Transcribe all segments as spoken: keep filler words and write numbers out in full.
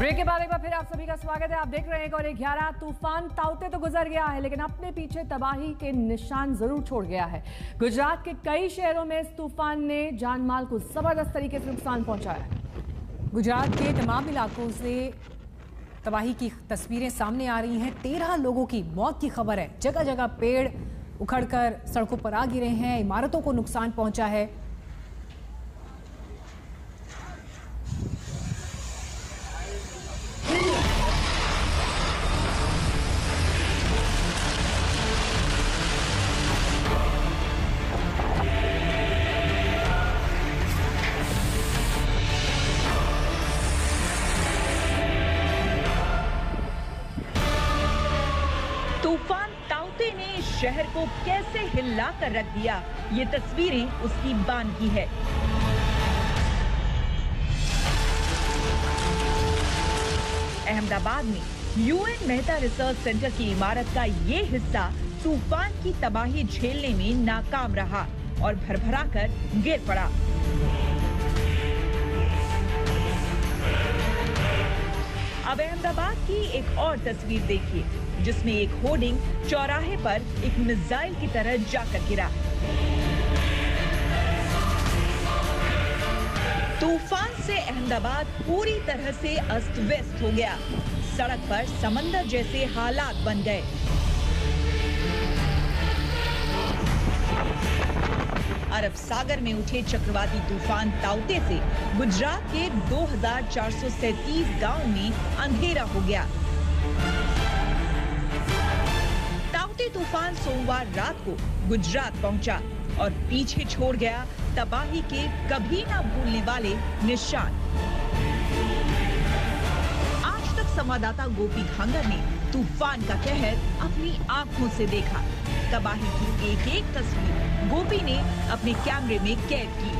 Break के बाद एक बार फिर आप सभी का स्वागत है। आप देख रहे हैं एक और एक ग्यारह तूफान ताउते तो गुजर गया है, लेकिन अपने पीछे तबाही के निशान जरूर छोड़ गया है। गुजरात के कई शहरों में इस तूफान ने जान माल को जबरदस्त तरीके से नुकसान पहुंचाया है। गुजरात के तमाम इलाकों से तबाही की तस्वीरें सामने आ रही हैं। तेरह लोगों की मौत की खबर है। जगह जगह पेड़ उखड़कर सड़कों पर आ गिरे हैं, इमारतों को नुकसान पहुंचा है। तूफान ताउते ने शहर को कैसे हिला कर रख दिया, ये तस्वीरें उसकी बान की है। अहमदाबाद में यूएन मेहता रिसर्च सेंटर की इमारत का ये हिस्सा तूफान की तबाही झेलने में नाकाम रहा और भरभरा कर गिर पड़ा। अब अहमदाबाद की एक और तस्वीर देखिए, जिसमें एक होर्डिंग चौराहे पर एक मिसाइल की तरह जाकर गिरा। तूफान से अहमदाबाद पूरी तरह से अस्त व्यस्त हो गया। सड़क पर समंदर जैसे हालात बन गए। अरब सागर में उठे चक्रवाती तूफान ताउते से गुजरात के दो हजार चार सौ सैंतीस गाँव में अंधेरा हो गया। ताउते तूफान सोमवार रात को गुजरात पहुंचा और पीछे छोड़ गया तबाही के कभी ना भूलने वाले निशान। आज तक संवाददाता गोपी घांगर ने तूफान का कहर अपनी आंखों से देखा। तबाही की एक एक तस्वीर गोपी ने अपने कैमरे में कैद की।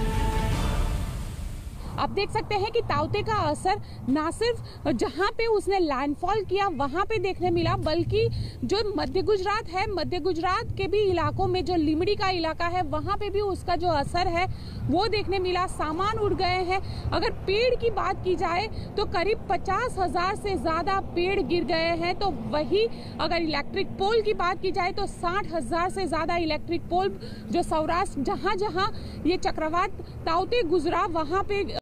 आप देख सकते हैं कि ताउते का असर ना सिर्फ जहां पे उसने लैंडफॉल किया वहां पे देखने मिला, बल्कि जो मध्य गुजरात है, मध्य गुजरात के भी इलाकों में, जो लिमड़ी का इलाका है, वहां पे भी उसका जो असर है वो देखने मिला। सामान उड़ गए हैं। अगर पेड़ की बात की जाए तो करीब पचास हजार से ज्यादा पेड़ गिर गए हैं। तो वही अगर इलेक्ट्रिक पोल की बात की जाए तो साठ हजार से ज्यादा इलेक्ट्रिक पोल जो सौराष्ट्र जहां जहां ये चक्रवात ताउते गुजरा वहां पे